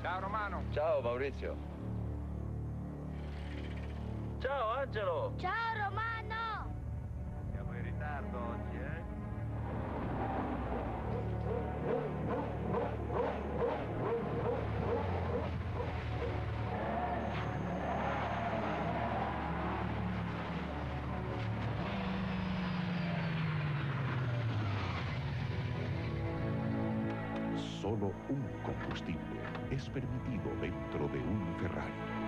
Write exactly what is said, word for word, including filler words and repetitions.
Ciao Romano. Ciao Maurizio. Ciao Angelo. Ciao Romano. Siamo in ritardo oggi, eh? Solo un combustible es permitido dentro de un Ferrari.